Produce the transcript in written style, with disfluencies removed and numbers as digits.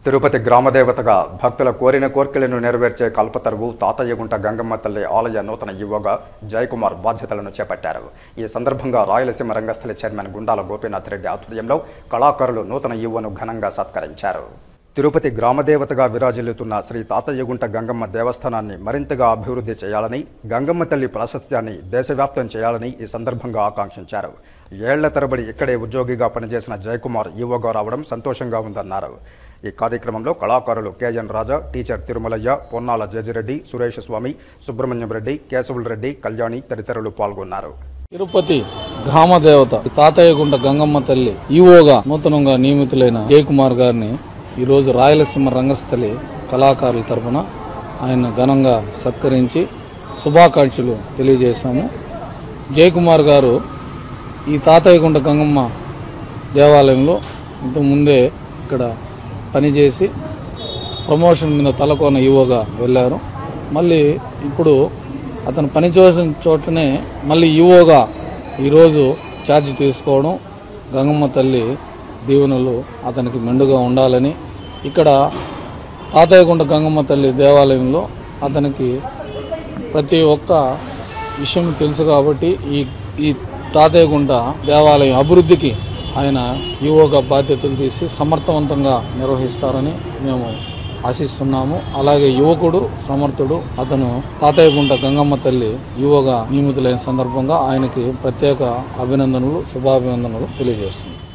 తిరుపతి గ్రామదేవతగా భక్తుల కోరిన కోర్కెలను నెరవేర్చే కల్పతరువు తాతయ్యగుంట గంగమ్మ తల్లి ఆలయ నూతన ఈవోగా జయకుమార్ బాధ్యతలను చేపట్టారు. ఈ సందర్భంగా రాయలసీమ రంగస్థలి చైర్మన్ గుండాల గోపీనాథ్ రెడ్డి ఆధ్వర్యంలో కళాకారులు నూతన ఈవోను ఘనంగా సత్కరించారు. తిరుపతి గ్రామదేవతగా విరాజిల్లుతున్న శ్రీ తాతయ్యగుంట గంగమ్మ దేవస్థానాన్ని మరింతగా అభివృద్ధి చేయాలని, గంగమ్మ తల్లి ప్రాశస్త్యాన్ని దేశవ్యాప్తం చేయాలని ఈ సందర్భంగా ఆకాంక్షించారు. ఏళ్ల తరబడి ఇక్కడే ఉద్యోగిగా పనిచేసిన జయకుమార్ ఈవోగా రావడం సంతోషంగా ఉందన్నారు. ఈ కార్యక్రమంలో కళాకారులు కేఎన్ రాజా, టీచర్ తిరుమలయ్య, పొన్నాల జజిరెడ్డి, సురేష్ స్వామి, సుబ్రహ్మణ్యం రెడ్డి, కేశవుల రెడ్డి, కళ్యాణి తదితరులు పాల్గొన్నారు. తిరుపతి గ్రామదేవత తాతయ్యగుంట గంగమ్మ తల్లి ఈవోగా నూతనంగా నియమితులైన జయకుమార్ గారిని ఈరోజు రాయలసీమ రంగస్థలి కళాకారుల తరఫున ఆయన ఘనంగా సత్కరించి శుభాకాంక్షలు తెలియజేశాము. జయకుమార్ గారు ఈ తాతయ్యగుంట గంగమ్మ దేవాలయంలో ఇంతకుముందే ఇక్కడ పనిచేసి ప్రమోషన్ మీద తలకోన ఈవోగా వెళ్ళారు. మళ్ళీ ఇప్పుడు అతను పనిచేసిన చోటనే మళ్ళీ ఈవోగా ఈరోజు ఛార్జ్ తీసుకోవడం, గంగమ్మ తల్లి దీవెనలు అతనికి మెండుగా ఉండాలని, ఇక్కడ తాతయ్యగుంట గంగమ్మ తల్లి దేవాలయంలో అతనికి ప్రతి ఒక్క విషయం తెలుసు కాబట్టి ఈ తాతయ్యగుంట దేవాలయం అభివృద్ధికి ఆయన ఈవోగా బాధ్యతలు తీసి సమర్థవంతంగా నిర్వహిస్తారని మేము ఆశిస్తున్నాము. అలాగే యువకుడు సమర్థుడు అతను తాతయ్యగుంట గంగమ్మ తల్లి ఈవోగా నియమితులైన సందర్భంగా ఆయనకి ప్రత్యేక అభినందనలు, శుభాభినందనలు తెలియజేస్తున్నాం.